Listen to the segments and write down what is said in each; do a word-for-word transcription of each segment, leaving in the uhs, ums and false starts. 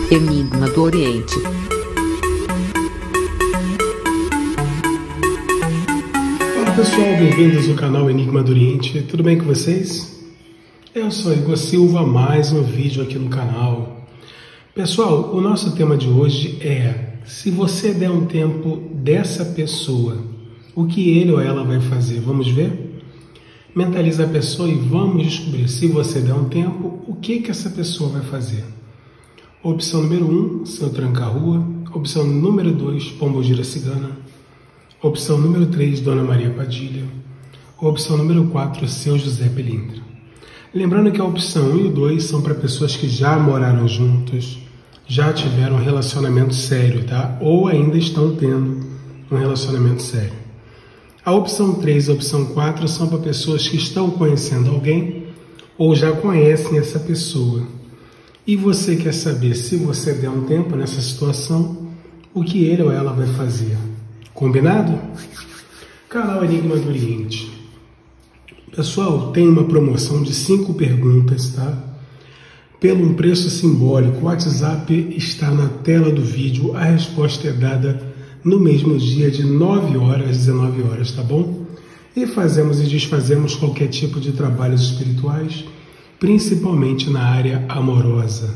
Enigma do Oriente. Olá pessoal, bem-vindos ao canal Enigma do Oriente. Tudo bem com vocês? Eu sou Igor Silva, mais um vídeo aqui no canal. Pessoal, o nosso tema de hoje é: se você der um tempo dessa pessoa, o que ele ou ela vai fazer? Vamos ver? Mentaliza a pessoa e vamos descobrir, se você der um tempo, o que, que essa pessoa vai fazer. Opção número um, seu tranca-rua. Opção número dois, Pombogira Cigana. Opção número três, Dona Maria Padilha. Opção número quatro, seu José Pelindra. Lembrando que a opção um e dois são para pessoas que já moraram juntos, já tiveram um relacionamento sério, tá? Ou ainda estão tendo um relacionamento sério. A opção três e a opção quatro são para pessoas que estão conhecendo alguém ou já conhecem essa pessoa. E você quer saber, se você der um tempo nessa situação, o que ele ou ela vai fazer. Combinado? Canal Enigma do Oriente. Pessoal, tem uma promoção de cinco perguntas, tá? Pelo um preço simbólico. O WhatsApp está na tela do vídeo. A resposta é dada no mesmo dia, de nove horas às dezenove horas, tá bom? E fazemos e desfazemos qualquer tipo de trabalhos espirituais, principalmente na área amorosa.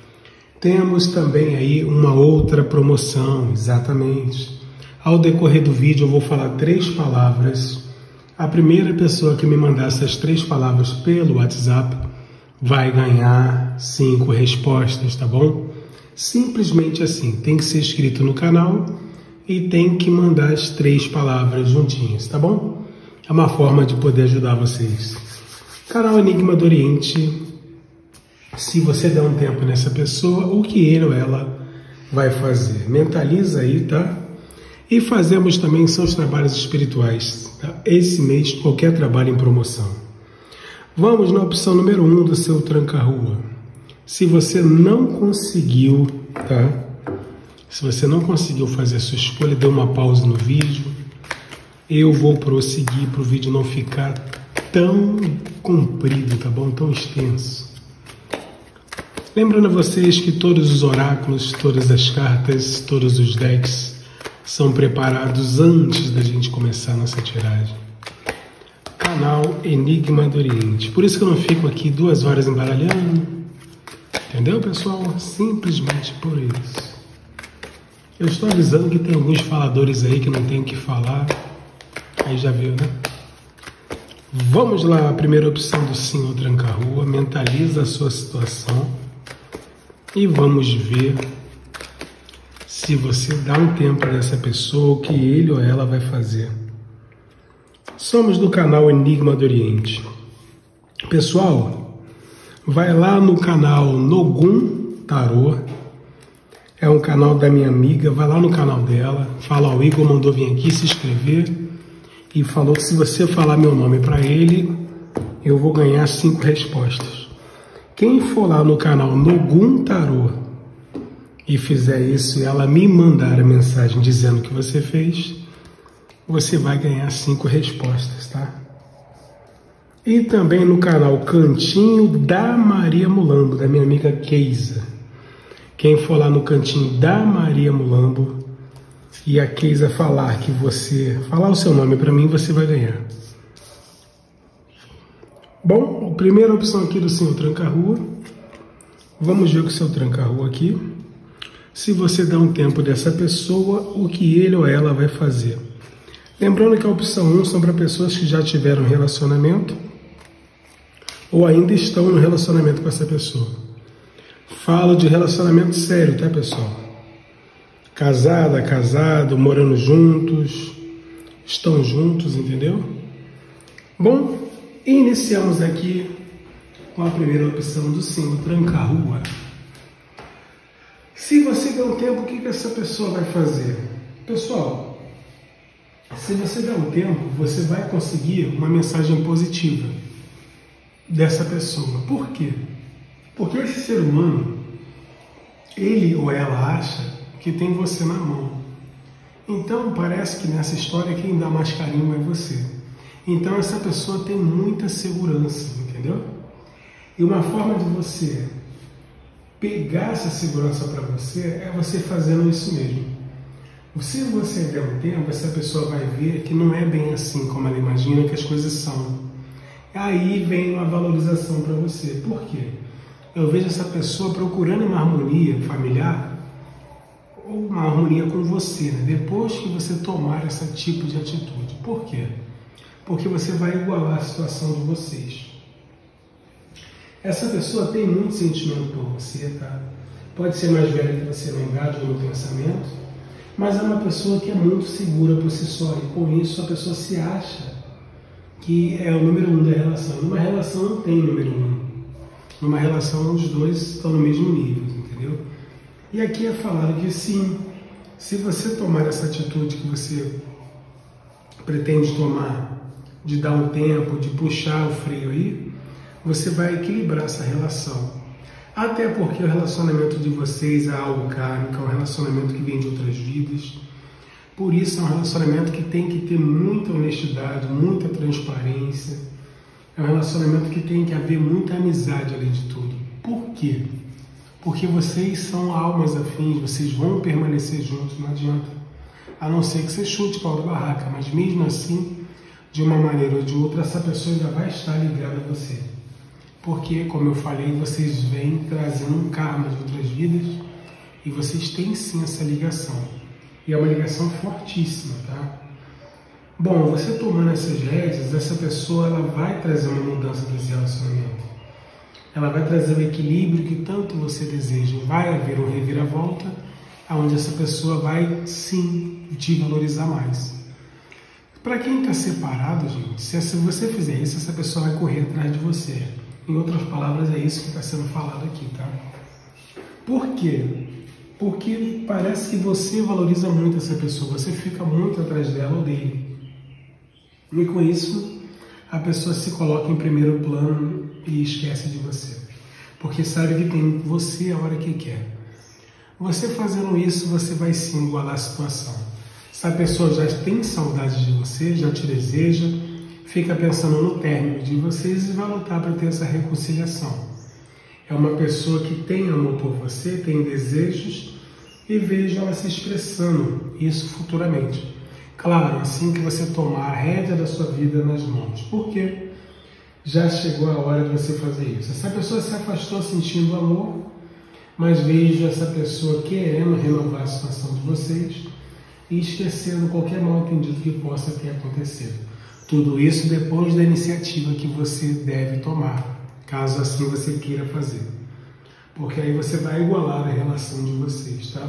Temos também aí uma outra promoção, exatamente. Ao decorrer do vídeo eu vou falar três palavras. A primeira pessoa que me mandar essas três palavras pelo WhatsApp vai ganhar cinco respostas, tá bom? Simplesmente assim, tem que ser inscrito no canal e tem que mandar as três palavras juntinhas, tá bom? É uma forma de poder ajudar vocês. Canal Enigma do Oriente. Se você der um tempo nessa pessoa, o que ele ou ela vai fazer? Mentaliza aí, tá? E fazemos também seus trabalhos espirituais, tá? Esse mês, qualquer trabalho em promoção. Vamos na opção número um do seu tranca-rua. Se você não conseguiu, tá? Se você não conseguiu fazer a sua escolha, dê uma pausa no vídeo. Eu vou prosseguir para o vídeo não ficar tão comprido, tá bom? Tão extenso. Lembrando a vocês que todos os oráculos, todas as cartas, todos os decks são preparados antes da gente começar a nossa tiragem. Canal Enigma do Oriente. Por isso que eu não fico aqui duas horas embaralhando. Entendeu, pessoal? Simplesmente por isso. Eu estou avisando que tem alguns faladores aí que não tem o que falar. Aí já viu, né? Vamos lá, a primeira opção do sim ou tranca-rua. Mentaliza a sua situação. E vamos ver se você dá um tempo nessa pessoa, o que ele ou ela vai fazer. Somos do canal Enigma do Oriente. Pessoal, vai lá no canal Nogum Tarô. É um canal da minha amiga, vai lá no canal dela, fala: o Igor mandou vir aqui se inscrever e falou que se você falar meu nome para ele, eu vou ganhar cinco respostas. Quem for lá no canal Nogum Tarô e fizer isso e ela me mandar a mensagem dizendo que você fez, você vai ganhar cinco respostas, tá? E também no canal Cantinho da Maria Mulambo, da minha amiga Keisa. Quem for lá no Cantinho da Maria Mulambo e a Keisa falar que você... falar o seu nome para mim, você vai ganhar. Bom, a primeira opção aqui do seu tranca-rua. Vamos ver com o seu tranca-rua aqui. Se você dá um tempo dessa pessoa, o que ele ou ela vai fazer. Lembrando que a opção um são para pessoas que já tiveram relacionamento ou ainda estão no relacionamento com essa pessoa. Falo de relacionamento sério, tá, pessoal? Casada, casado, morando juntos, estão juntos, entendeu? Bom, iniciamos aqui com a primeira opção do sim, o tranca-rua. Se você der um tempo, o que, que essa pessoa vai fazer? Pessoal, se você der um tempo, você vai conseguir uma mensagem positiva dessa pessoa. Por quê? Porque esse ser humano, ele ou ela acha que tem você na mão. Então parece que nessa história quem dá mais carinho é você. Então essa pessoa tem muita segurança, entendeu? E uma forma de você pegar essa segurança para você é você fazendo isso mesmo. Se você der um tempo, essa pessoa vai ver que não é bem assim como ela imagina que as coisas são. Aí vem uma valorização para você. Por quê? Eu vejo essa pessoa procurando uma harmonia familiar ou uma harmonia com você, né? Depois que você tomar esse tipo de atitude. Por quê? Porque você vai igualar a situação de vocês. Essa pessoa tem muito sentimento por você, tá? Pode ser mais velha que você, não engaja no pensamento, mas é uma pessoa que é muito segura por si só, e com isso a pessoa se acha que é o número um da relação. Numa relação não tem número um. Numa relação os dois estão no mesmo nível, entendeu? E aqui é falado que sim, se você tomar essa atitude que você pretende tomar, de dar um tempo, de puxar o freio aí, você vai equilibrar essa relação. Até porque o relacionamento de vocês é algo kármico, é um relacionamento que vem de outras vidas. Por isso é um relacionamento que tem que ter muita honestidade, muita transparência. É um relacionamento que tem que haver muita amizade além de tudo. Por quê? Porque vocês são almas afins, vocês vão permanecer juntos, não adianta. A não ser que você chute pau da barraca, mas mesmo assim, de uma maneira ou de outra, essa pessoa ainda vai estar ligada a você. Porque, como eu falei, vocês vêm trazendo um karma de outras vidas e vocês têm sim essa ligação. E é uma ligação fortíssima, tá? Bom, você tomando essas rédeas, essa pessoa ela vai trazer uma mudança para esse relacionamento. Ela vai trazer o equilíbrio que tanto você deseja. Vai haver um reviravolta, onde essa pessoa vai sim te valorizar mais. Para quem está separado, gente, se você fizer isso, essa pessoa vai correr atrás de você. Em outras palavras, é isso que está sendo falado aqui, tá? Por quê? Porque parece que você valoriza muito essa pessoa, você fica muito atrás dela ou dele. E com isso, a pessoa se coloca em primeiro plano e esquece de você. Porque sabe que tem você a hora que quer. Você fazendo isso, você vai sim igualar a situação. Se a pessoa já tem saudade de você, já te deseja, fica pensando no término de vocês e vai lutar para ter essa reconciliação. É uma pessoa que tem amor por você, tem desejos e veja ela se expressando isso futuramente. Claro, assim que você tomar a rédea da sua vida nas mãos. Por quê? Já chegou a hora de você fazer isso. Essa pessoa se afastou sentindo amor, mas vejo essa pessoa querendo renovar a situação de vocês e esquecendo qualquer mal entendido que possa ter acontecido. Tudo isso depois da iniciativa que você deve tomar, caso assim você queira fazer. Porque aí você vai igualar a relação de vocês, tá?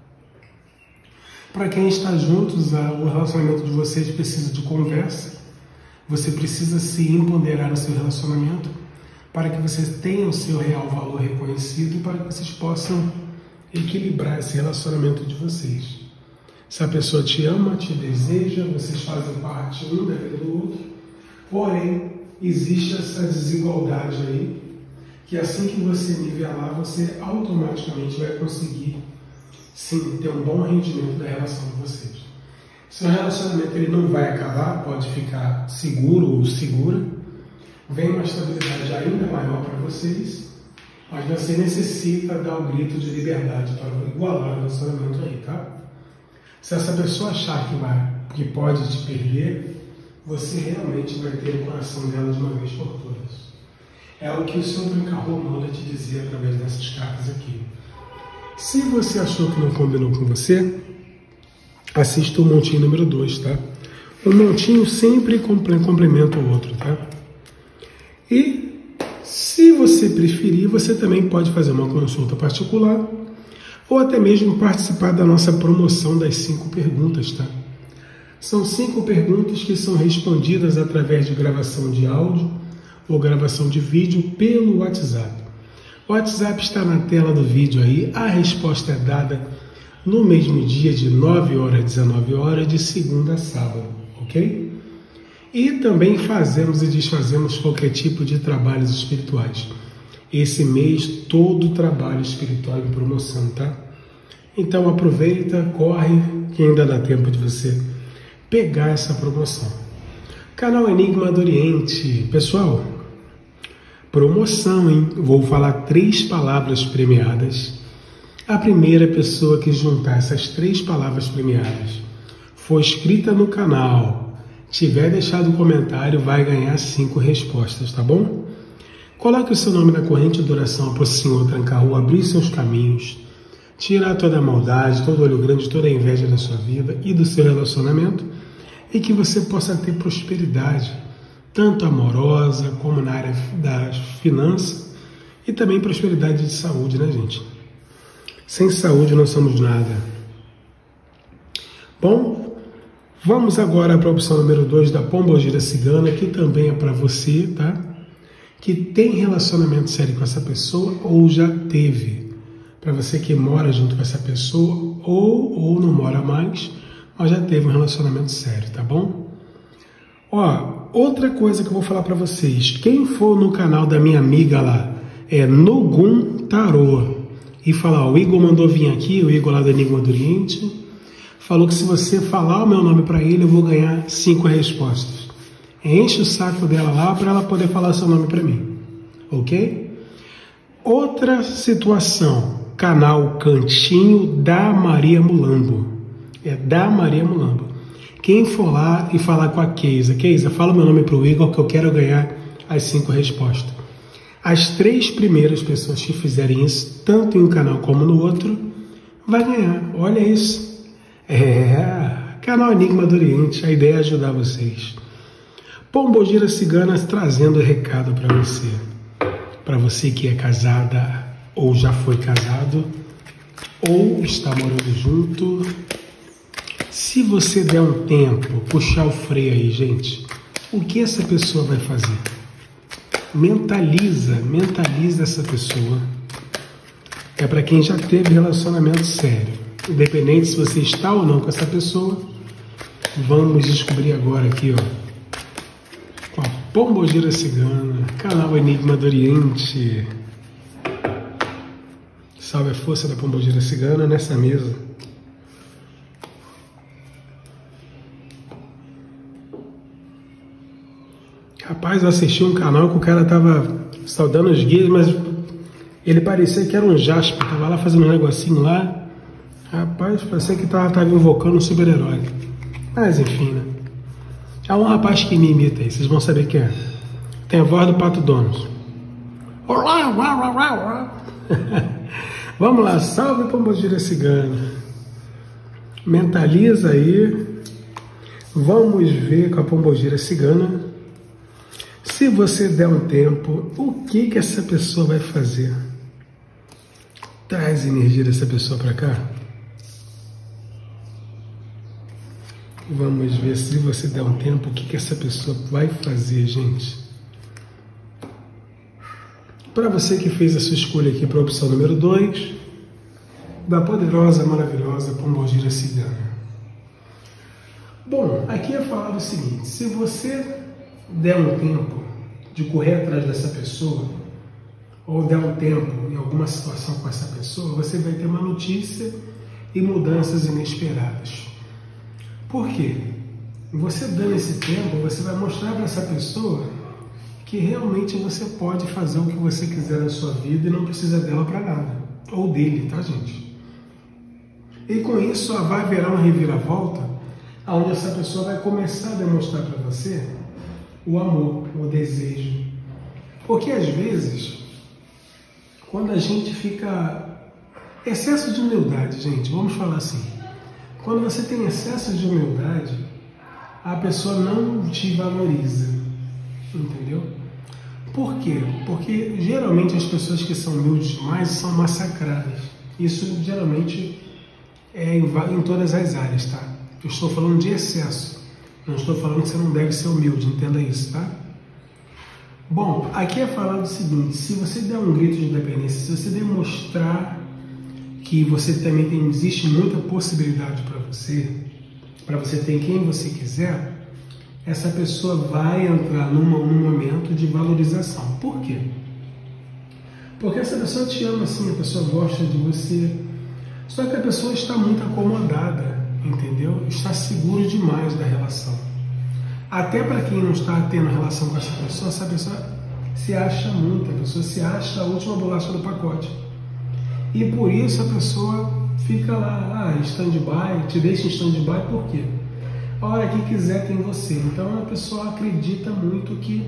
Para quem está juntos, o relacionamento de vocês precisa de conversa. Você precisa se empoderar no seu relacionamento para que vocês tenham o seu real valor reconhecido e para que vocês possam equilibrar esse relacionamento de vocês. Se a pessoa te ama, te deseja, vocês fazem parte um da vida do outro, porém, existe essa desigualdade aí, que assim que você nivelar, você automaticamente vai conseguir, sim, ter um bom rendimento da relação de vocês. Se o relacionamento ele não vai acabar, pode ficar seguro ou segura, vem uma estabilidade ainda maior para vocês, mas você necessita dar o grito de liberdade para igualar o relacionamento aí, tá? Se essa pessoa achar que, vai, que pode te perder, você realmente vai ter o coração dela de uma vez por todas. É o que o senhor Brancarro manda te dizer através dessas cartas aqui. Se você achou que não combinou com você, assista o montinho número dois, tá? O montinho sempre complementa o outro, tá? E se você preferir, você também pode fazer uma consulta particular ou até mesmo participar da nossa promoção das cinco perguntas, tá? São cinco perguntas que são respondidas através de gravação de áudio ou gravação de vídeo pelo WhatsApp. O WhatsApp está na tela do vídeo aí, a resposta é dada no mesmo dia de nove horas a dezenove horas, de segunda a sábado, ok? E também fazemos e desfazemos qualquer tipo de trabalhos espirituais. Esse mês, todo trabalho espiritual em promoção, tá? Então aproveita, corre, que ainda dá tempo de você pegar essa promoção. Canal Enigma do Oriente. Pessoal, promoção, hein? Vou falar três palavras premiadas. A primeira pessoa que juntar essas três palavras premiadas, for inscrita no canal, tiver deixado um comentário, vai ganhar cinco respostas, tá bom? Coloque o seu nome na corrente de oração para o Senhor trancar a rua, abrir seus caminhos, tirar toda a maldade, todo olho grande, toda a inveja da sua vida e do seu relacionamento, e que você possa ter prosperidade, tanto amorosa como na área das finanças, e também prosperidade de saúde, né, gente? Sem saúde não somos nada. Bom, vamos agora para a opção número dois da Pombogira Cigana, que também é para você, tá? Que tem relacionamento sério com essa pessoa ou já teve. Para você que mora junto com essa pessoa ou, ou não mora mais, mas já teve um relacionamento sério, tá bom? Ó, outra coisa que eu vou falar para vocês. Quem for no canal da minha amiga lá, é Nogum Tarô, e falar, o Igor mandou vir aqui, o Igor lá do Enigma do Oriente, falou que se você falar o meu nome para ele, eu vou ganhar cinco respostas. Enche o saco dela lá para ela poder falar seu nome para mim, ok? Outra situação, canal Cantinho da Maria Mulambo. É da Maria Mulambo. Quem for lá e falar com a Keisa, Keisa, fala o meu nome para o Igor que eu quero ganhar as cinco respostas. As três primeiras pessoas que fizerem isso, tanto em um canal como no outro, vai ganhar. Olha isso. É, canal Enigma do Oriente, a ideia é ajudar vocês. Pombogira Cigana trazendo recado para você. Para você que é casada ou já foi casado, ou está morando junto. Se você der um tempo, puxar o freio aí, gente, o que essa pessoa vai fazer? Mentaliza, mentaliza essa pessoa. É para quem já teve relacionamento sério. Independente se você está ou não com essa pessoa, vamos descobrir agora aqui, ó, com a Pombogira Cigana, canal Enigma do Oriente. Salve a força da Pombogira Cigana nessa mesa. Rapaz, eu assisti um canal que o cara tava saudando os guias, mas ele parecia que era um jaspe, tava lá fazendo um negocinho lá. Rapaz, parecia que tava, tava invocando um super-herói. Mas enfim, né? Há um rapaz que me imita aí, vocês vão saber quem é. Tem a voz do Pato Donald. Olá, uau, uau, uau. Vamos lá, salve Pombogira Cigana. Mentaliza aí. Vamos ver com a Pombogira Cigana. Se você der um tempo, o que que essa pessoa vai fazer? Traz a energia dessa pessoa para cá. Vamos ver, se você der um tempo, o que que essa pessoa vai fazer, gente? Para você que fez a sua escolha aqui para a opção número dois, da poderosa, maravilhosa Pombogira Cigana. Bom, aqui é falado o seguinte, se você der um tempo de correr atrás dessa pessoa, ou der um tempo em alguma situação com essa pessoa, você vai ter uma notícia e mudanças inesperadas. Por quê? Você dando esse tempo, você vai mostrar para essa pessoa que realmente você pode fazer o que você quiser na sua vida e não precisa dela para nada. Ou dele, tá, gente? E com isso vai haver uma reviravolta, onde essa pessoa vai começar a demonstrar para você o amor, o desejo. Porque às vezes, quando a gente fica... Excesso de humildade, gente, vamos falar assim. Quando você tem excesso de humildade, a pessoa não te valoriza, entendeu? Por quê? Porque geralmente as pessoas que são humildes demais são massacradas. Isso geralmente é em, em todas as áreas, tá? Eu estou falando de excesso. Não estou falando que você não deve ser humilde, entenda isso, tá? Bom, aqui é falado o seguinte, se você der um grito de independência, se você demonstrar que você também tem, existe muita possibilidade para você, para você ter quem você quiser, essa pessoa vai entrar numa, num momento de valorização. Por quê? Porque essa pessoa te ama assim, a pessoa gosta de você, só que a pessoa está muito acomodada, entendeu? Está seguro demais da relação. Até para quem não está tendo relação com essa pessoa, essa pessoa se acha muito, a pessoa se acha a última bolacha do pacote. E por isso a pessoa fica lá, ah, em stand-by, te deixa em stand-by, por quê? A hora que quiser tem você. Então a pessoa acredita muito que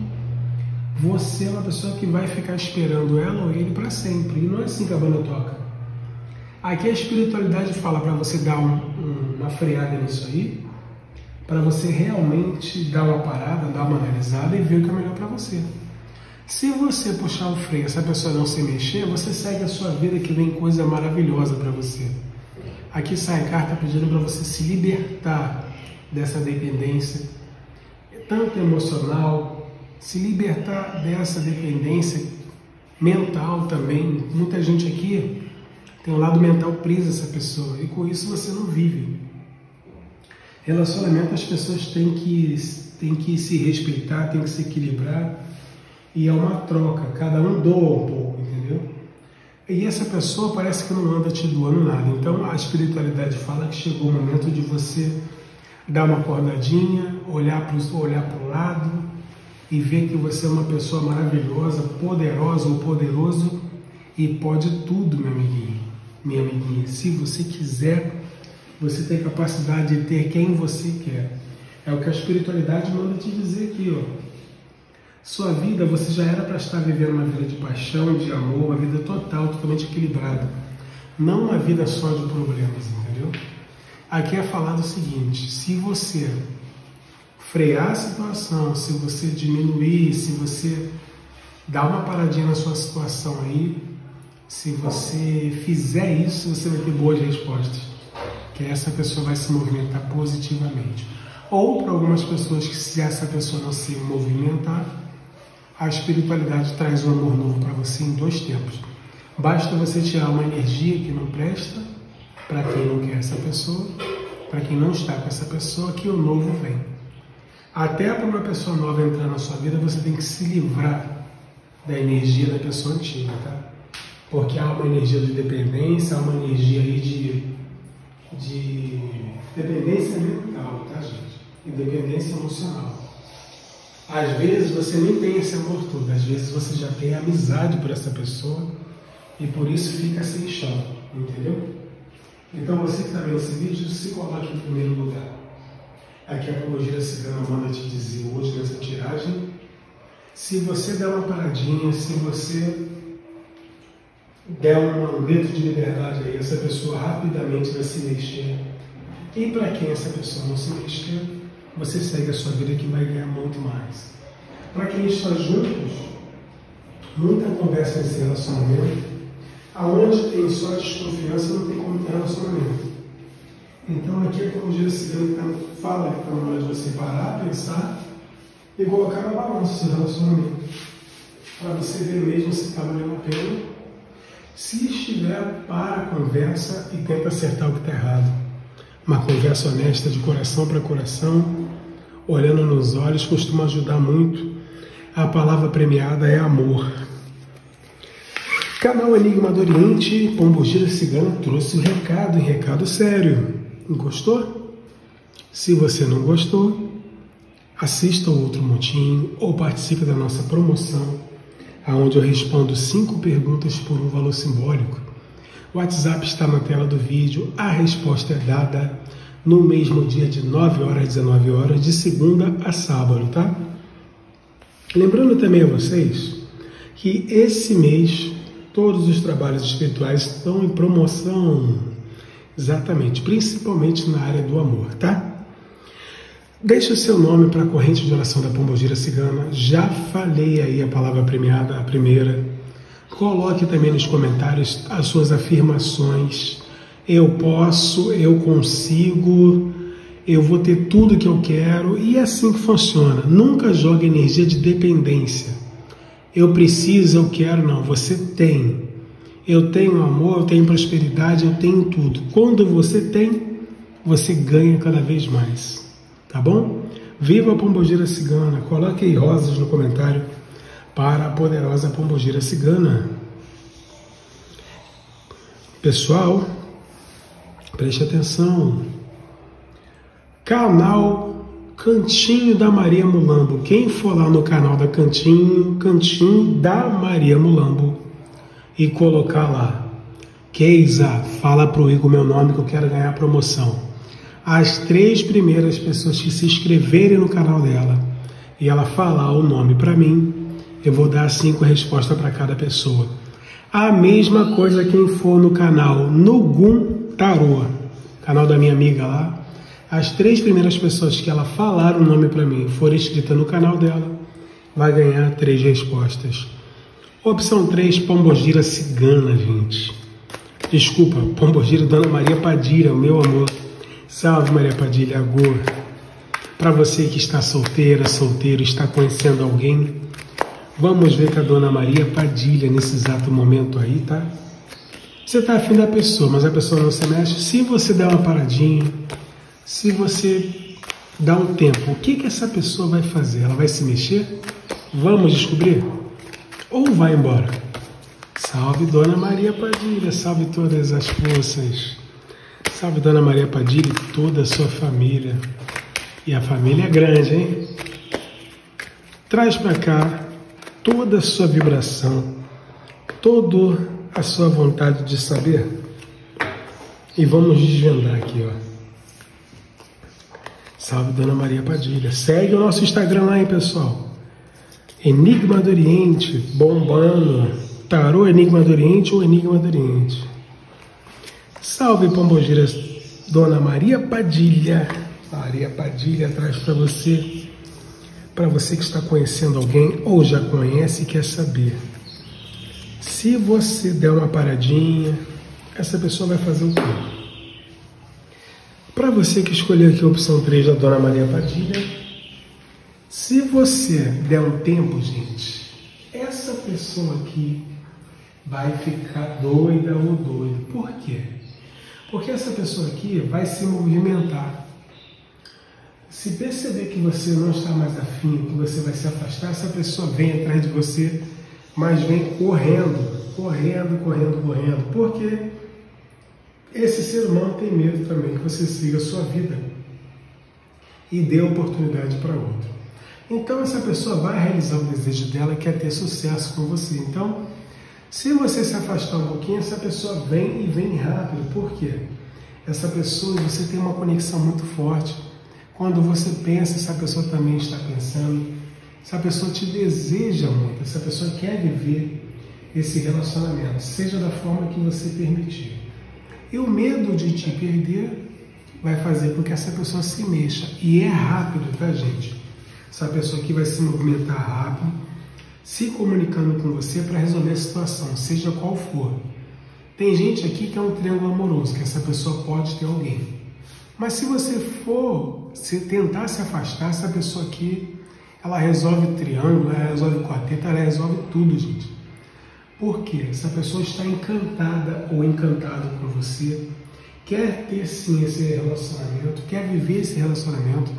você é uma pessoa que vai ficar esperando ela ou ele para sempre. E não é assim que a banda toca. Aqui a espiritualidade fala para você dar um, um, uma freada nisso aí, para você realmente dar uma parada, dar uma analisada e ver o que é melhor para você. Se você puxar o freio, essa pessoa não se mexer, você segue a sua vida que vem coisa maravilhosa para você. Aqui sai a carta pedindo para você se libertar dessa dependência, tanto emocional, se libertar dessa dependência mental também. Muita gente aqui tem um lado mental preso a essa pessoa e com isso você não vive. Relacionamento, as pessoas têm que, têm que se respeitar, têm que se equilibrar e é uma troca, cada um doa um pouco, entendeu? E essa pessoa parece que não anda te doando nada. Então a espiritualidade fala que chegou o momento de você dar uma acordadinha, olhar para o olhar pro lado e ver que você é uma pessoa maravilhosa, poderosa ou poderoso e pode tudo, meu amiguinho, minha amiguinha. Se você quiser, você tem capacidade de ter quem você quer. É o que a espiritualidade manda te dizer aqui, ó. Sua vida, você já era para estar vivendo uma vida de paixão, de amor, uma vida total, totalmente equilibrada. Não uma vida só de problemas, entendeu? Aqui é falado o seguinte: se você frear a situação, se você diminuir, se você dar uma paradinha na sua situação aí, se você fizer isso, você vai ter boas respostas. Que essa pessoa vai se movimentar positivamente. Ou para algumas pessoas que, se essa pessoa não se movimentar, a espiritualidade traz um amor novo para você em dois tempos. Basta você tirar uma energia que não presta, para quem não quer essa pessoa, para quem não está com essa pessoa, que o novo vem. Até para uma pessoa nova entrar na sua vida, você tem que se livrar da energia da pessoa antiga, tá? Porque há uma energia de dependência, há uma energia aí de, de dependência mental, tá, gente? E dependência emocional. Às vezes você nem tem esse amor todo, às vezes você já tem amizade por essa pessoa e por isso fica sem chão, entendeu? Então você que está vendo esse vídeo, se coloque em primeiro lugar. Aqui a Pombogira Cigana manda te dizer hoje nessa tiragem, se você der uma paradinha, se você der um grito de liberdade aí, essa pessoa rapidamente vai se mexer. E para quem essa pessoa não se mexer, você segue a sua vida que vai ganhar muito mais. Para quem está juntos, muita conversa nesse relacionamento, aonde tem só desconfiança, não tem como ter relacionamento. Então aqui a Pombogira Cigana fala que está na hora de você parar, pensar e colocar na balança o seu relacionamento. Para você ver mesmo se está valendo a pena. Se estiver, para a conversa e tenta acertar o que está errado. Uma conversa honesta de coração para coração, olhando nos olhos, costuma ajudar muito. A palavra premiada é amor. Canal Enigma do Oriente, Pombogira Cigana trouxe o recado, em recado sério. Gostou? Se você não gostou, assista o outro montinho ou participe da nossa promoção, onde eu respondo cinco perguntas por um valor simbólico. O WhatsApp está na tela do vídeo, a resposta é dada no mesmo dia de nove horas às dezenove horas, de segunda a sábado, tá? Lembrando também a vocês que esse mês todos os trabalhos espirituais estão em promoção, exatamente, principalmente na área do amor, tá? Deixe o seu nome para a corrente de oração da Pombogira Cigana. Já falei aí a palavra premiada, a primeira. Coloque também nos comentários as suas afirmações. Eu posso, eu consigo, eu vou ter tudo que eu quero. E é assim que funciona. Nunca jogue energia de dependência. Eu preciso, eu quero, não. Você tem. Eu tenho amor, eu tenho prosperidade, eu tenho tudo. Quando você tem, você ganha cada vez mais. Tá bom? Viva a Pombogira Cigana! Coloque aí rosas no comentário para a poderosa Pombogira Cigana. Pessoal, preste atenção. Canal Cantinho da Maria Mulambo. Quem for lá no canal da Cantinho, Cantinho da Maria Mulambo e colocar lá, Keisa, fala pro Igor meu nome que eu quero ganhar a promoção. As três primeiras pessoas que se inscreverem no canal dela e ela falar o nome para mim, eu vou dar cinco respostas para cada pessoa. A mesma coisa quem for no canal Nugum Tarô, canal da minha amiga lá. As três primeiras pessoas que ela falar o nome para mim, for inscrita no canal dela, vai ganhar três respostas. Opção três, Pombogira Cigana, gente. Desculpa, Pombogira Dona Maria Padilha, meu amor. Salve Maria Padilha, agora. Para você que está solteira, solteiro, está conhecendo alguém, vamos ver com a Dona Maria Padilha nesse exato momento aí, tá? Você está afim da pessoa, mas a pessoa não se mexe. Se você der uma paradinha, se você dá um tempo, o que, que essa pessoa vai fazer? Ela vai se mexer? Vamos descobrir? Ou vai embora? Salve Dona Maria Padilha, salve todas as forças. Salve Dona Maria Padilha e toda a sua família. E a família é grande, hein? Traz para cá toda a sua vibração, toda a sua vontade de saber. E vamos desvendar aqui, ó. Salve Dona Maria Padilha. Segue o nosso Instagram lá, hein, pessoal? Enigma do Oriente, bombando. Tarô Enigma do Oriente ou Enigma do Oriente. Salve Pombogira, Dona Maria Padilha. Maria Padilha traz para você, para você que está conhecendo alguém ou já conhece e quer saber. Se você der uma paradinha, essa pessoa vai fazer o quê? Para você que escolheu aqui a opção três da Dona Maria Padilha, se você der um tempo, gente, essa pessoa aqui vai ficar doida ou doido. Por quê? Porque essa pessoa aqui vai se movimentar. Se perceber que você não está mais afim, que você vai se afastar, essa pessoa vem atrás de você, mas vem correndo, correndo, correndo, correndo. Por quê? Esse ser humano tem medo também que você siga a sua vida e dê oportunidade para outro. Então essa pessoa vai realizar o desejo dela, que é ter sucesso com você. Então, se você se afastar um pouquinho, essa pessoa vem e vem rápido. Por quê? Essa pessoa, você tem uma conexão muito forte. Quando você pensa, essa pessoa também está pensando. Essa pessoa te deseja muito, essa pessoa quer viver esse relacionamento, seja da forma que você permitir. E o medo de te perder vai fazer com que essa pessoa se mexa. E é rápido, tá, gente? Essa pessoa aqui vai se movimentar rápido, se comunicando com você para resolver a situação, seja qual for. Tem gente aqui que é um triângulo amoroso, que essa pessoa pode ter alguém. Mas se você for se tentar se afastar, essa pessoa aqui, ela resolve triângulo, ela resolve quarteto, ela resolve tudo, gente. Por quê? Essa pessoa está encantada ou encantado com você, quer ter sim esse relacionamento, quer viver esse relacionamento.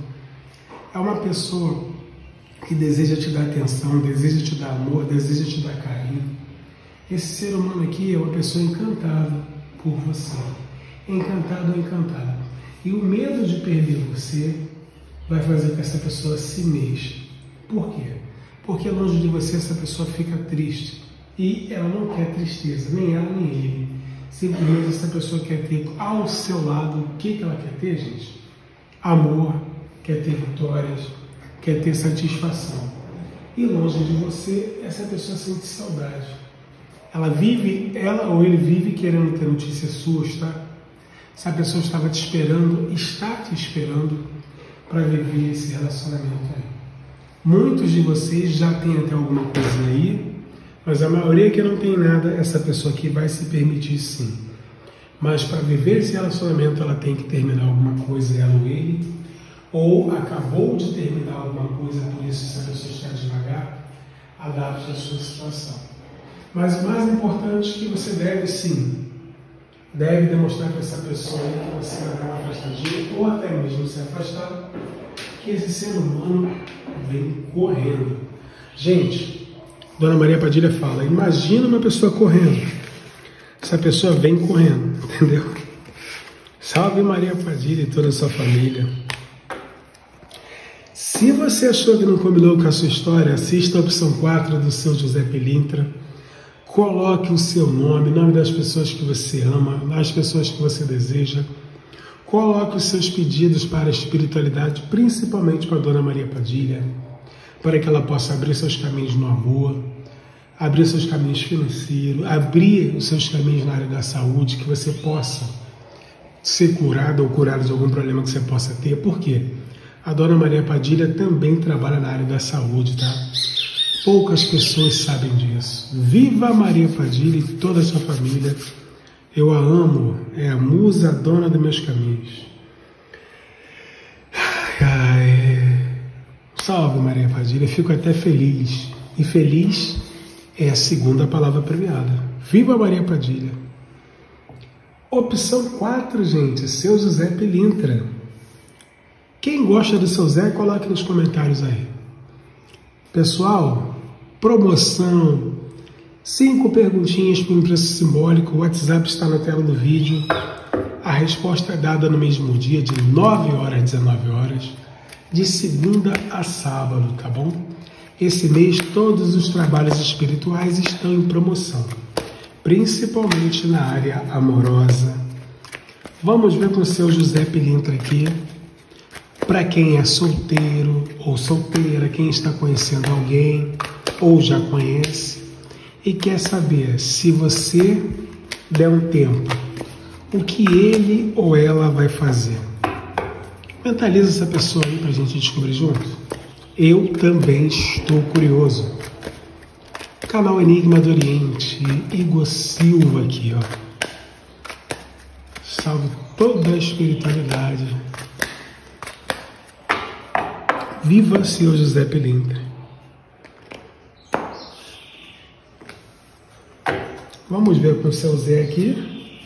É uma pessoa que deseja te dar atenção, deseja te dar amor, deseja te dar carinho. Esse ser humano aqui é uma pessoa encantada por você, encantado ou encantada. E o medo de perder você vai fazer com que essa pessoa se mexa. Por quê? Porque longe de você essa pessoa fica triste. E ela não quer tristeza, nem ela nem ele. Simplesmente essa pessoa quer ter ao seu lado, o que, que ela quer ter, gente? Amor, quer ter vitórias, quer ter satisfação. E longe de você, essa pessoa sente saudade. Ela vive, ela ou ele vive querendo ter notícias suas, tá? Essa pessoa estava te esperando, está te esperando para viver esse relacionamento aí. Muitos de vocês já têm até alguma coisa aí, mas a maioria que não tem nada, essa pessoa aqui vai se permitir sim. Mas para viver esse relacionamento, ela tem que terminar alguma coisa, ela ou ele, ou acabou de terminar alguma coisa, por isso essa pessoa está devagar, adapte a sua situação. Mas o mais importante é que você deve sim, deve demonstrar para essa pessoa que você vai dar uma afastadinha, ou até mesmo se afastar, que esse ser humano vem correndo. Gente, Dona Maria Padilha fala, imagina uma pessoa correndo. Essa pessoa vem correndo, entendeu? Salve Maria Padilha e toda a sua família. Se você achou que não combinou com a sua história, assista a opção quatro do seu José Pilintra. Coloque o seu nome, o nome das pessoas que você ama, das pessoas que você deseja. Coloque os seus pedidos para a espiritualidade, principalmente para a Dona Maria Padilha, para que ela possa abrir seus caminhos no amor, abrir seus caminhos financeiros, abrir os seus caminhos na área da saúde, que você possa ser curado ou curado de algum problema que você possa ter. Por quê? A Dona Maria Padilha também trabalha na área da saúde, tá? Poucas pessoas sabem disso. Viva Maria Padilha e toda a sua família. Eu a amo, é a musa dona dos meus caminhos. Ai, ai. Salve Maria Padilha, fico até feliz. E feliz é a segunda palavra premiada. Viva Maria Padilha. Opção quatro, gente, seu José Pilintra. Quem gosta do seu Zé, coloque nos comentários aí. Pessoal, promoção, cinco perguntinhas por um preço simbólico, o WhatsApp está na tela do vídeo. A resposta é dada no mesmo dia, de nove horas às dezenove horas, de segunda a sábado, tá bom? Esse mês todos os trabalhos espirituais estão em promoção, principalmente na área amorosa. Vamos ver com o seu José Pilintra aqui. Para quem é solteiro ou solteira, quem está conhecendo alguém ou já conhece e quer saber, se você der um tempo, o que ele ou ela vai fazer. Mentaliza essa pessoa aí para a gente descobrir junto. Eu também estou curioso. Canal Enigma do Oriente, Igor Silva aqui, ó. Salve toda a espiritualidade. Viva seu José Pilintra. Vamos ver com o seu Zé aqui.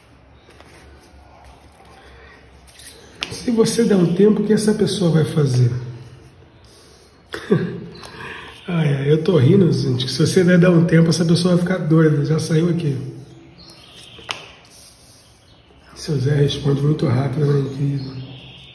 Se você der um tempo, o que essa pessoa vai fazer? Ai, ai, eu tô rindo, gente. Se você der um tempo, essa pessoa vai ficar doida. Já saiu aqui. Seu Zé responde muito rápido, né? Incrível.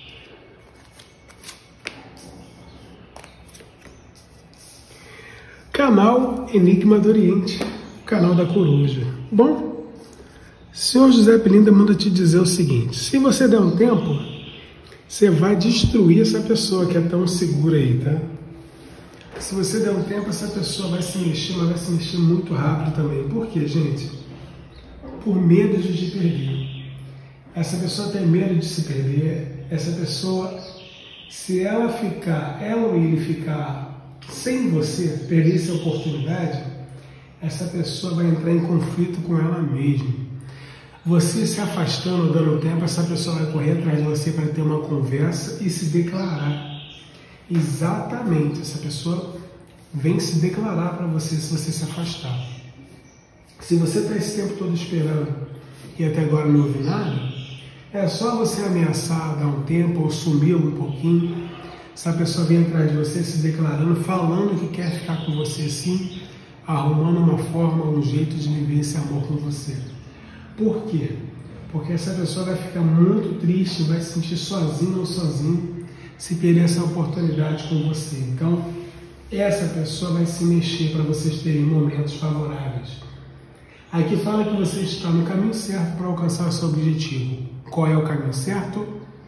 Canal Enigma do Oriente, canal da coruja. Bom, senhor José Pilintra manda te dizer o seguinte: se você der um tempo, você vai destruir essa pessoa que é tão segura aí, tá? Se você der um tempo, essa pessoa vai se mexer, mas vai se mexer muito rápido também. Por quê, gente? Por medo de te perder. Essa pessoa tem medo de se perder. Essa pessoa, se ela ficar, ela ou ele ficar sem você, perder essa oportunidade, essa pessoa vai entrar em conflito com ela mesma. Você se afastando, dando tempo, essa pessoa vai correr atrás de você para ter uma conversa e se declarar. Exatamente, essa pessoa vem se declarar para você se você se afastar. Se você está esse tempo todo esperando e até agora não ouve nada, é só você ameaçar, dar um tempo ou sumir um pouquinho. Essa pessoa vem atrás de você se declarando, falando que quer ficar com você sim, arrumando uma forma, um jeito de viver esse amor com você. Por quê? Porque essa pessoa vai ficar muito triste, vai se sentir sozinho ou sozinho se perder essa oportunidade com você. Então, essa pessoa vai se mexer para vocês terem momentos favoráveis. Aqui fala que você está no caminho certo para alcançar o seu objetivo. Qual é o caminho certo?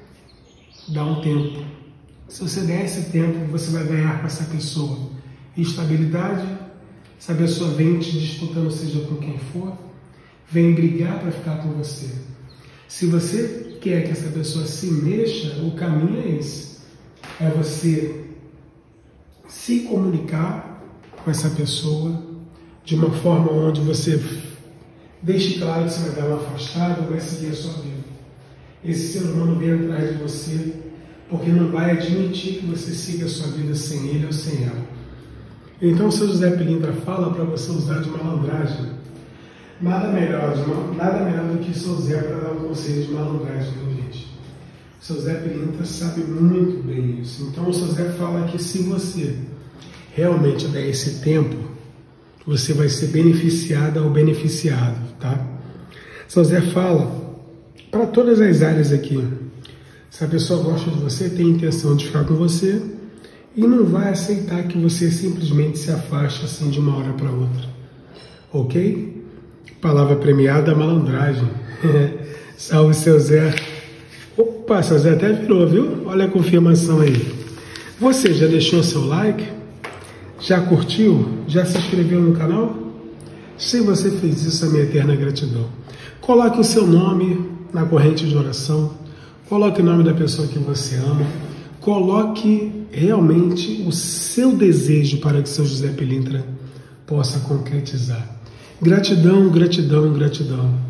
Dá um tempo. Se você der esse tempo, você vai ganhar com essa pessoa estabilidade. Essa pessoa vem te disputando, seja com quem for, vem brigar para ficar com você. Se você quer que essa pessoa se mexa, o caminho é esse. É você se comunicar com essa pessoa de uma forma onde você deixe claro que você vai dar uma afastada, vai seguir a sua vida. Esse ser humano vem atrás de você porque não vai admitir que você siga a sua vida sem ele ou sem ela. Então o seu José Pilintra fala para você usar de malandragem. Nada melhor, de uma, nada melhor do que o seu Zé para dar um conselho de malandragem, viu, gente? O seu Zé Pilintra sabe muito bem isso. Então o seu Zé fala que se você realmente der esse tempo, você vai ser beneficiada ou beneficiado, tá? O seu Zé fala para todas as áreas aqui. Se a pessoa gosta de você, tem intenção de ficar com você, e não vai aceitar que você simplesmente se afaste assim de uma hora para outra. Ok? Palavra premiada, malandragem. Salve, seu Zé. Opa, seu Zé até virou, viu? Olha a confirmação aí. Você já deixou seu like? Já curtiu? Já se inscreveu no canal? Se você fez isso, a minha eterna gratidão. Coloque o seu nome na corrente de oração. Coloque o nome da pessoa que você ama. Coloque realmente o seu desejo para que seu José Pilintra possa concretizar. Gratidão, gratidão, gratidão.